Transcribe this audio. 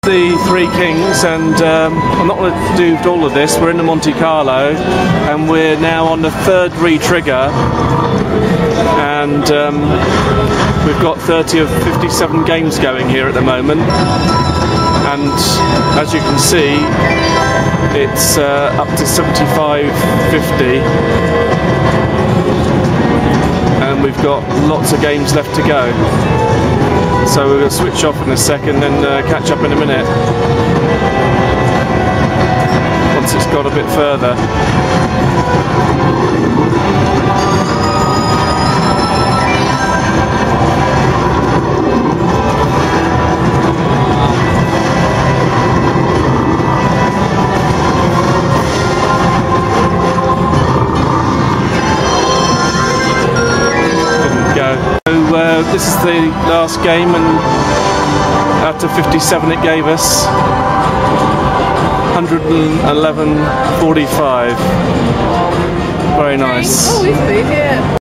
The Three Kings, and I'm not going to do all of this. We're in the Monte Carlo and we're now on the third re-trigger, and we've got 30 of 57 games going here at the moment, and as you can see it's up to 75-50 and we've got lots of games left to go. So we're going to switch off in a second and catch up in a minute once it's got a bit further. Didn't go. So this is the last game, and out of 57 it gave us 111.45. Very nice. Oh, we see here.